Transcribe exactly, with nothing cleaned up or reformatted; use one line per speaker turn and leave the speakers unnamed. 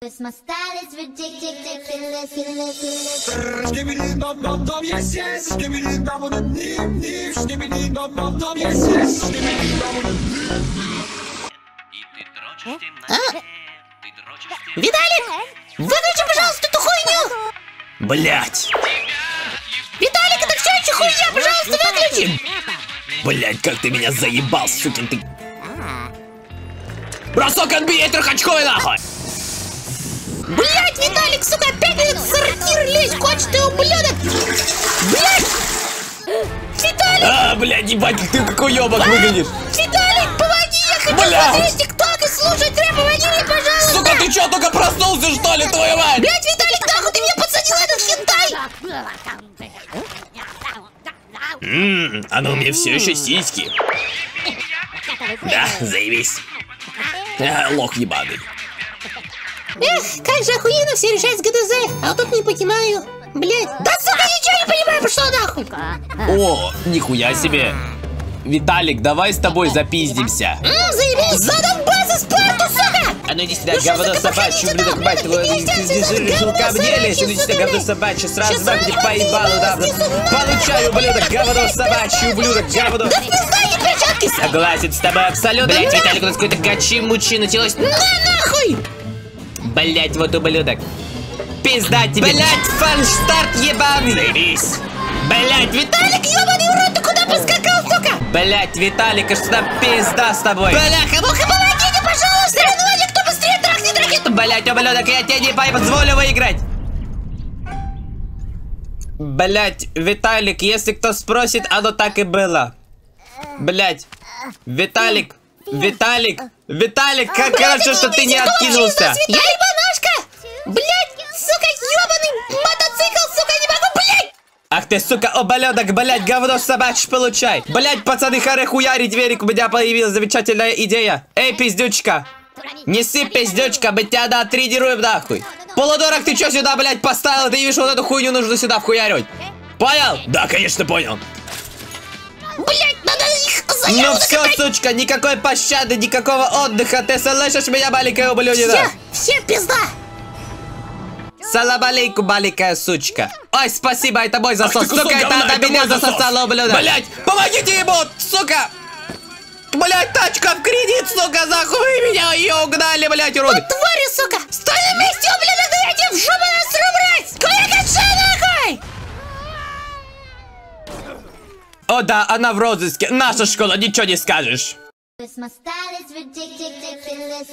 Cause my style is ridiculous.
Виталик, выключи, пожалуйста, эту хуйню!
Блять!
Виталик, это все еще хуйня, пожалуйста, выключи!
Блять, как ты меня заебал, сукин ты! Бросок отбей трехочковый нахуй!
Блять, Виталик, сука, опять этот сортир лезть хочет, ты ублюдок! Блять! Виталик!
А, блядь, ебать, ты какой ёбок
а?
выглядишь!
Виталик, помоги, я хочу
блядь!
смотреть тикток и слушать рэп, помоги мне, пожалуйста!
Сука, ты чё, только проснулся, что ли, твою мать?
Блять, Виталик, нахуй ты меня подсадил этот хентай!
Ммм, а ну у меня все еще сиськи. Да, заебись. А, лох ебаный.
Эх, как же охуенно все решать с ГДЗ, а вот тут не понимаю. Блять, да сука, ничего не понимаю, пошла нахуй.
О, нихуя себе. Виталик, давай с тобой запиздимся.
Ммм, заебись, задолбался спорту, сука!
А ну иди сюда, говно собачье, ублюдок, мать твою, решил ко мне лезть, иди сюда, говно собачье, сразу бабки поебалу, да, получай, ублюдок, говно собачье, ублюдок, говно.
Да не знаю, перчатки.
Согласен с тобой абсолютно. Блять, Виталик, у нас какой-то гачи-мучи началось.
На нахуй!
Блять, вот ублюдок. Пизда тебе. Блять, фальшстарт ебаный. Заебись. Блять,
Виталик, ебаный урод, ты куда поскакал, сука?
Блять, Виталик, а что там пизда с тобой?
Бляха, ну-ка помогите, пожалуйста! Соревнование, кто быстрее трахнет ракету!
Блять, ублюдок, я тебе не позволю выиграть. Блять, Виталик, если кто спросит, оно так и было. Блять, Виталик, Виталик, Виталик, как
блядь,
хорошо, что ты не откинулся.
Я ебанашка! Блять, сука, ебаный мотоцикл, сука, не могу, блять!
Ах ты, сука, ублюдок, блять, говно собачь, получай. Блять, пацаны, харе хуяри, дверик, у меня появилась замечательная идея. Эй, пиздючка, неси, пиздючка, мы тебя натренируем нахуй. Полудорок, ты чё сюда, блять, поставил? Ты видишь, вот эту хуйню нужно сюда вхуярить. Понял? Да, конечно, понял.
Блять, надо их
Ну все, сучка, никакой пощады, никакого отдыха. Ты слышишь меня, маленькая ублюдина?
Все, все пизда!
Салам алейкум, маленькая сучка. Ой, спасибо, это мой засос. Сука, это она меня засосала, ублюдок. Блять, помогите ему, сука! Блять, тачка в кредит, сука, за хуй меня ее угнали, блять, уроды.
Вот твари, сука! Стой на месте, ублюдок, да я тебе в жопу насру, блять! Куда качай, нахуй!
О да, она в розыске. Наша школа, ничего не скажешь.
Cause my style is ridiculous.